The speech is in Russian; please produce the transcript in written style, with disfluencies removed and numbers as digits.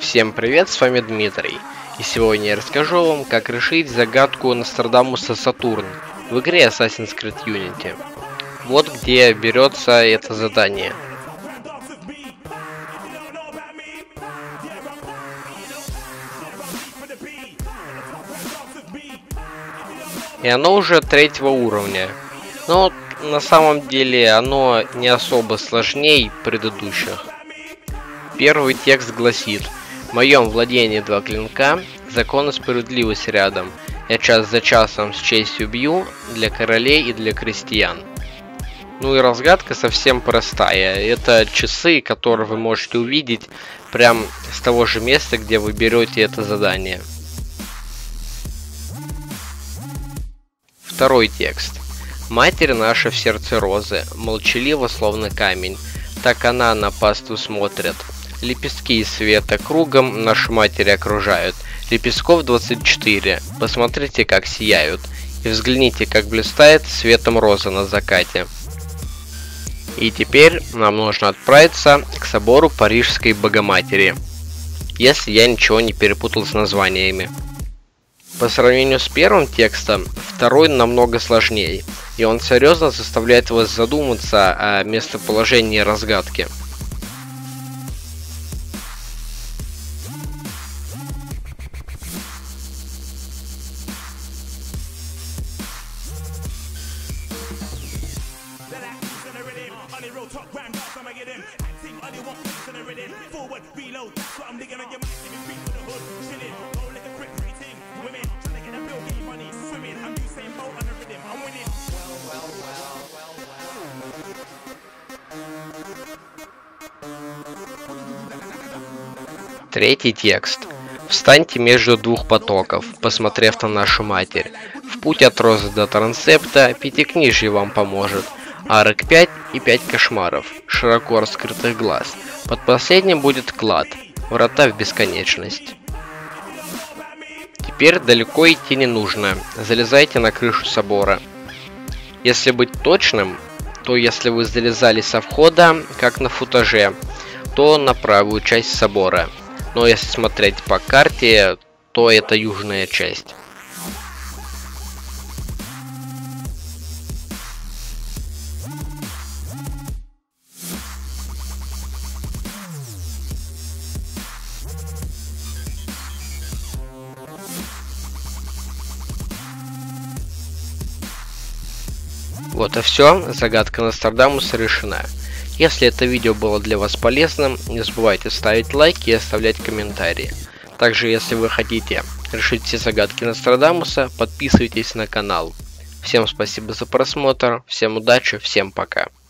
Всем привет, с вами Дмитрий. И сегодня я расскажу вам, как решить загадку Нострадамуса Сатурн в игре Assassin's Creed Unity. Вот где берется это задание. И оно уже 3-го уровня. Но на самом деле оно не особо сложнее предыдущих. Первый текст гласит: в моем владении 2 клинка, закон и справедливость рядом. Я час за часом с честью бью для королей и для крестьян. Ну и разгадка совсем простая. Это часы, которые вы можете увидеть прямо с того же места, где вы берете это задание. Второй текст. Матерь наша в сердце розы, молчалива словно камень, так она на паству смотрит. Лепестки света кругом нашу матерь окружают. Лепестков 24, посмотрите, как сияют. И взгляните, как блистает светом роза на закате. И теперь нам нужно отправиться к собору Парижской Богоматери, если я ничего не перепутал с названиями. По сравнению с первым текстом, второй намного сложнее, и он серьезно заставляет вас задуматься о местоположении разгадки. Третий текст. Встаньте между двух потоков, посмотрев на нашу матерь. В путь от розы до трансепта пятикнижье вам поможет. Арок 5 и 5 кошмаров, широко раскрытых глаз. Под последним будет клад, врата в бесконечность. Теперь далеко идти не нужно, залезайте на крышу собора. Если быть точным, то если вы залезали со входа, как на футаже, то на правую часть собора. Но если смотреть по карте, то это южная часть. Вот и все, загадка Нострадамуса решена. Если это видео было для вас полезным, не забывайте ставить лайки и оставлять комментарии. Также, если вы хотите решить все загадки Нострадамуса, подписывайтесь на канал. Всем спасибо за просмотр, всем удачи, всем пока.